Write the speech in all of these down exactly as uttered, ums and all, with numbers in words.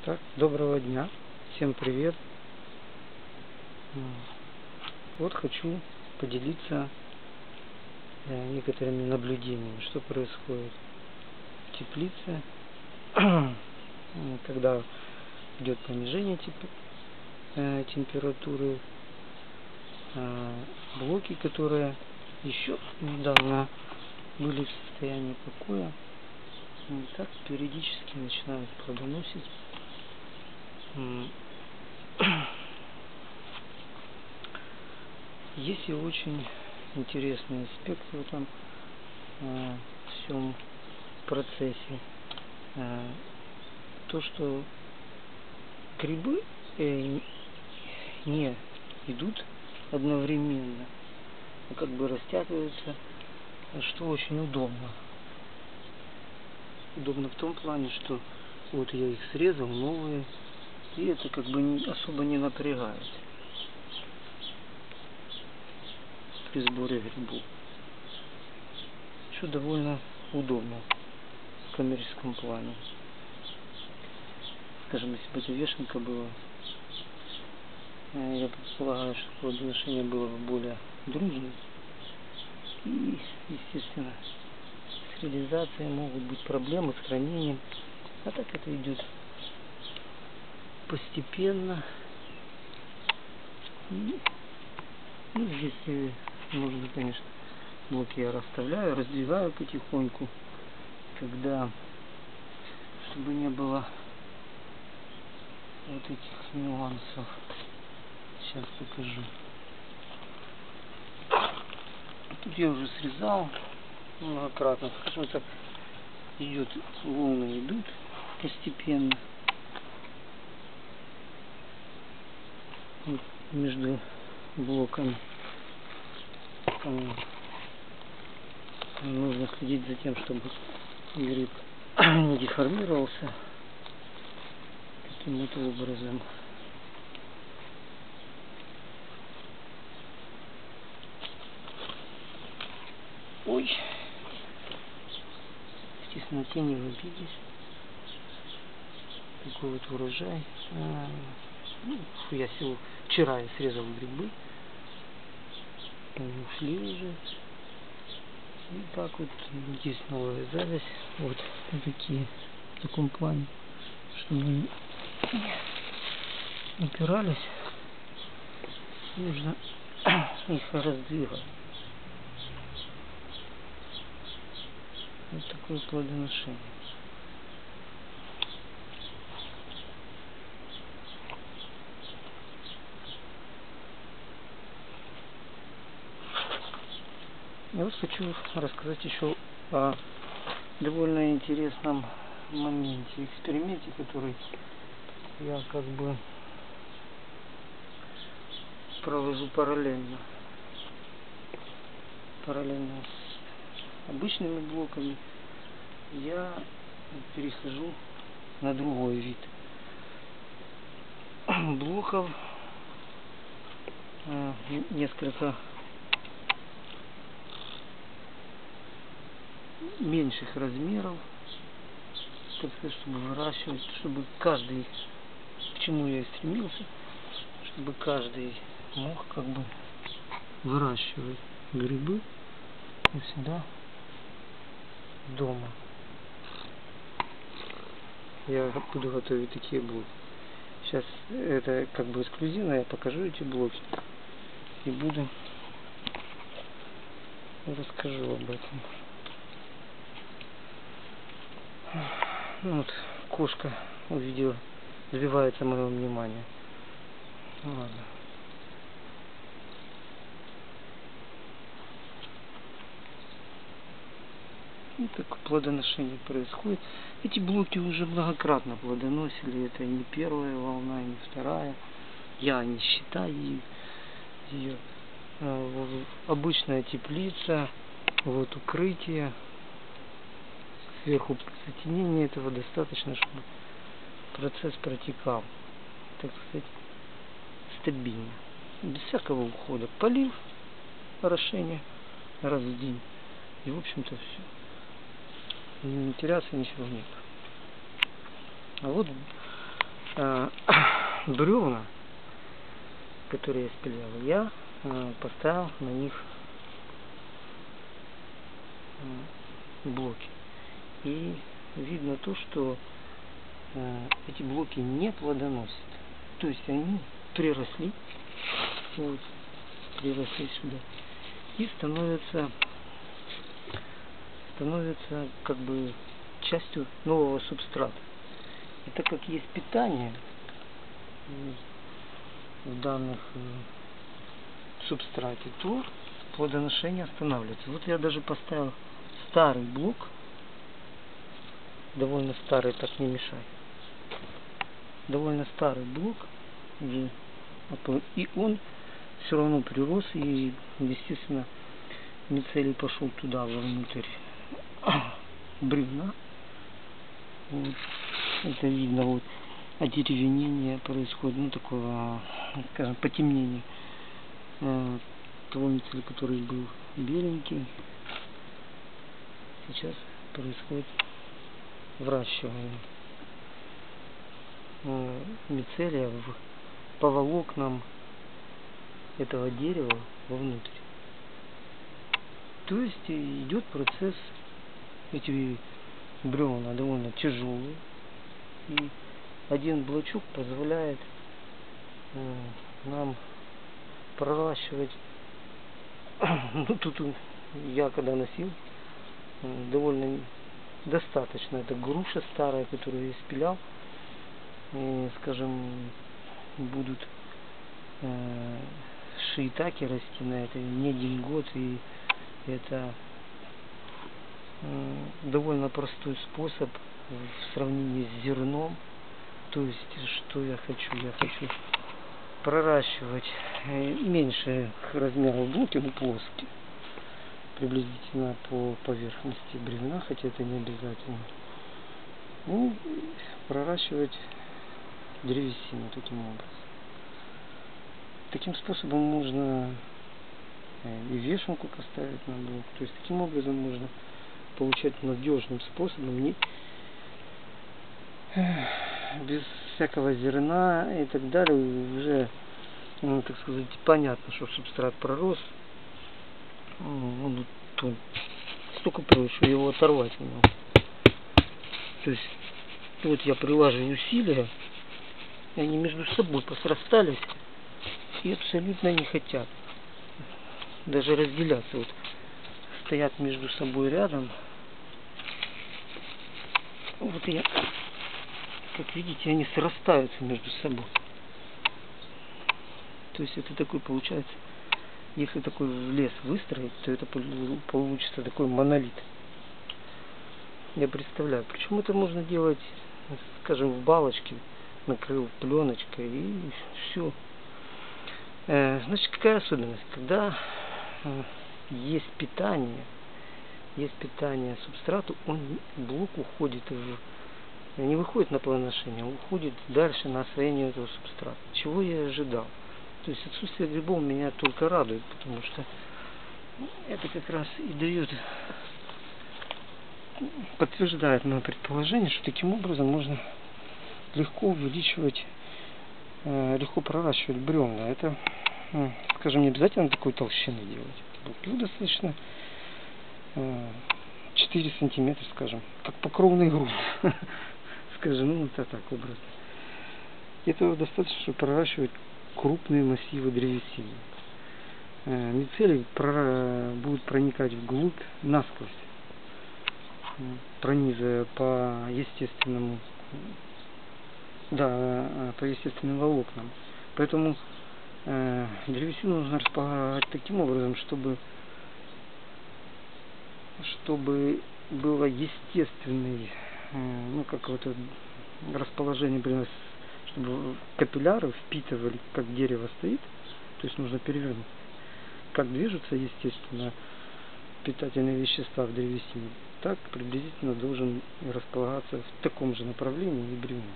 Так, доброго дня, всем привет. Вот хочу поделиться некоторыми наблюдениями, что происходит в теплице, когда идет понижение температуры. Блоки, которые еще недавно были в состоянии покоя, так периодически начинают плодоносить. Есть и очень интересный аспект в этом э, всем процессе. Э, то, что грибы э, не идут одновременно, а как бы растягиваются, что очень удобно. Удобно в том плане, что вот я их срезал, новые, и это как бы не, особо не напрягает при сборе грибов, что довольно удобно в коммерческом плане. Скажем, если бы это вешенка была, я предполагаю, что плодоношение было бы более дружным, и, естественно, с реализацией могут быть проблемы с хранением, а так это идет постепенно. И, ну, если нужно, конечно, блоки я расставляю, раздвигаю потихоньку, когда, чтобы не было вот этих нюансов. Сейчас покажу. Тут я уже срезал многократно, скажем так, идет, волны идут постепенно. Вот между блоками нужно следить за тем, чтобы гриб не деформировался каким-то образом. Ой, в тесноте не выбились. Такой вот урожай. А, ну, я сегодня, вчера я срезал грибы, они ушли уже. И так вот есть новая зависть, вот такие, в таком плане, чтобы они упирались, нужно их раздвигать. Вот такое плодоношение. Я вот хочу рассказать еще о довольно интересном моменте, эксперименте, который я как бы провожу параллельно. Параллельно с обычными блоками я перехожу на другой вид блоков, несколько меньших размеров, так сказать, чтобы выращивать, чтобы каждый, к чему я и стремился, чтобы каждый мог как бы выращивать грибы у себя дома. Я буду готовить такие блоки. Сейчас это как бы эксклюзивно, я покажу эти блоки и буду расскажу об этом. Ну, вот кошка увидела, добивается моего внимания. Ну, ладно. И так плодоношение происходит. Эти блоки уже многократно плодоносили. Это не первая волна, не вторая. Я не считаю ее. Обычная теплица, вот укрытие. Сверху затенение, этого достаточно, чтобы процесс протекал, так сказать, стабильно, без всякого ухода. Полив, орошение раз в день, и в общем-то все. Не теряться ничего нет. А вот э, бревна, которые я спилял, я э, поставил на них э, блоки. И видно то, что э, эти блоки не плодоносят. То есть они приросли, вот, приросли сюда и становятся, становятся как бы частью нового субстрата. И так как есть питание в данных э, субстрате, то плодоношение останавливается. Вот я даже поставил старый блок, довольно старый, так не мешай, довольно старый блок, и, и он все равно прирос, и естественно мицелий пошел туда, вовнутрь бревна. Вот. Это видно, вот одеревенение происходит, ну такое, скажем, потемнение э, того мицелия, который был беленький. Сейчас происходит вращивание э, мицелия в, по волокнам этого дерева вовнутрь. То есть идет процесс, эти бревна довольно тяжелые, и один блочок позволяет э, нам проращивать. Ну тут я когда носил, э, довольно достаточно. Это груша старая, которую я спилял, и, скажем, будут э, шиитаки расти на это не один год, и это э, довольно простой способ в сравнении с зерном. То есть, что я хочу? Я хочу проращивать меньше размеров блоки, но плоские, приблизительно по поверхности бревна, хотя это не обязательно. Ну, проращивать древесину таким образом. Таким способом можно и вешалку поставить на блок. То есть, таким образом можно получать надежным способом, не без всякого зерна и так далее. Уже, ну, так сказать, понятно, что субстрат пророс. Он, он столько пророс, что его оторвать не могу. То есть вот я прилаживаю усилия, и они между собой посрастались и абсолютно не хотят даже разделяться. Вот стоят между собой рядом. Вот я, как видите, они срастаются между собой. То есть это такой получается, если такой лес выстроить, то это получится такой монолит. Я представляю. Причем это можно делать, скажем, в балочке, накрыл пленочкой, и все. Значит, какая особенность? Когда есть питание, есть питание субстрату, он, блок уходит в, не выходит на плодоношение, он уходит дальше на освоение этого субстрата. Чего я ожидал? То есть отсутствие грибов меня только радует, потому что это как раз и дает, подтверждает мое предположение, что таким образом можно легко увеличивать, легко проращивать бревна. Это, скажем, не обязательно такой толщины делать. Ну, достаточно четыре сантиметра, скажем, как покровный грунт, скажем, ну это так образно. Этого достаточно, чтобы проращивать крупные массивы древесины. Мицелий будет проникать вглубь насквозь, пронизывая по естественному, да, по естественным волокнам. Поэтому э, древесину нужно располагать таким образом, чтобы чтобы было естественное, э, ну как вот это расположение, например, чтобы капилляры впитывали, как дерево стоит, то есть нужно перевернуть, как движутся естественно питательные вещества в древесине, так приблизительно должен располагаться в таком же направлении и бревно.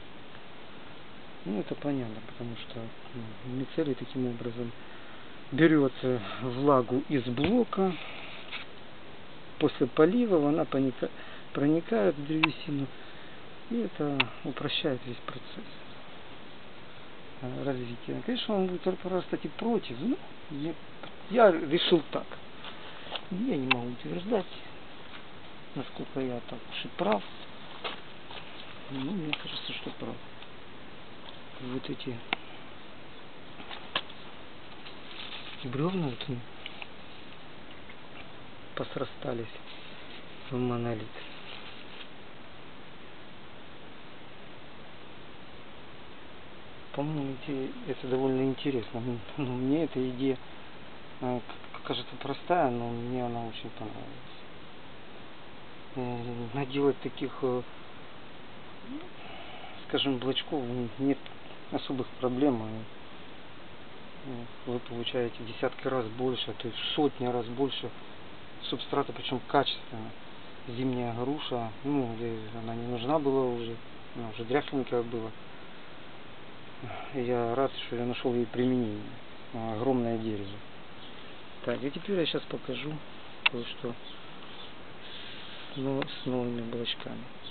Ну это понятно, потому что ну, мицелий таким образом берется влагу из блока, после полива она проникает в древесину, и это упрощает весь процесс. развития. Конечно, он будет прорастать и против. Ну, я, я решил так. Я не могу утверждать, насколько я так уж и прав. Ну, мне кажется, что прав. Вот эти бревна вот посрастались в монолит. По-моему, это довольно интересно. Ну, мне эта идея кажется простая, но мне она очень понравилась. Наделать таких, скажем, блочков нет особых проблем. Вы получаете десятки раз больше, то есть сотни раз больше субстрата, причем качественно. Зимняя груша, ну, она не нужна была уже, она уже дряхленькая была. Я рад, что я нашел ей применение. Огромное дерево. Так, и теперь я сейчас покажу кое-что с новыми блочками.